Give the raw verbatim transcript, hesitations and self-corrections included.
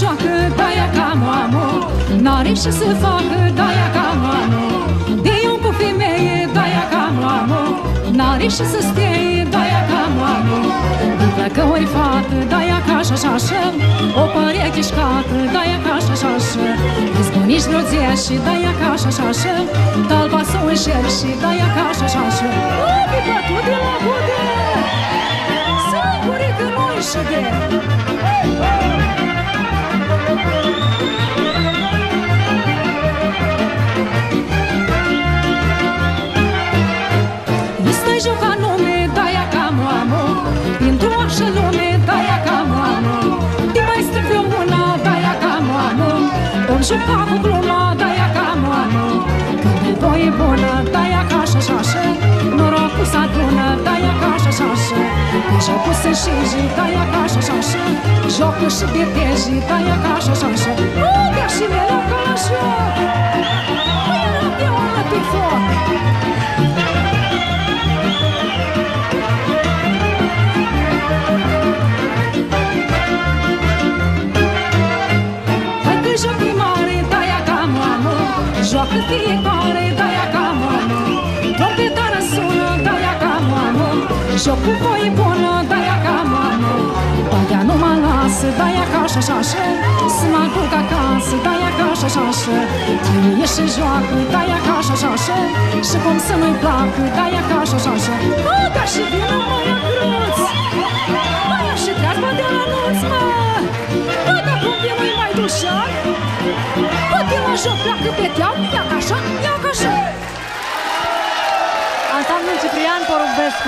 joacă, de-aia ca mamă. N-are ce să facă, de-aia ca mamă. De eu cu femeie, de-aia ca mamă. N-are ce să steie, de-aia ca mamă. Dacă ori fată, de-aia ca așa-așa. O pereche șcată, de-aia ca așa-așa. Izbunici vreo zeși, de-aia ca așa-așa. Talba să o înșerși, de-aia ca așa-așa. Ubi, bătu de la bude! Singuri că nu ieși de... Este joc anume, de-aia ca mamă. Pentru așa lume, de-aia ca mamă. Te mai strâmbe una, de-aia ca mamă. Om juca cu gluma, de-aia ca mamă. Când e voie bună, de-aia ca așa-așa. Norocul s-adună, de-aia ca așa-așa. Jocul se înșegi, de-aia ca așa-așa. Jocul și beteji, de-aia ca așa-așa. Uite și mereu ca la joc. Păi era pe oală pe foc. Joacă fiecare, de-aia ca mamă. Trompetară sună, de-aia ca mamă. Joc cu voie bună, de-aia ca mamă. Bagea nu mă lasă, de-aia ca așa-așa. Să mă duc acasă, de-aia ca așa-așa. Chinuie și joacă, de-aia ca așa-așa. Și cum să nu-i placă, de-aia ca așa-așa. Bă, dar și vină măia cruț. Măia și treazbă de la nuț, mă. Bă, dar cum vină-i mai dușar? Bă, de la joc pleacă pe teau, ia ca așa, ia ca așa. Ansamblul Ciprian Porumbescu.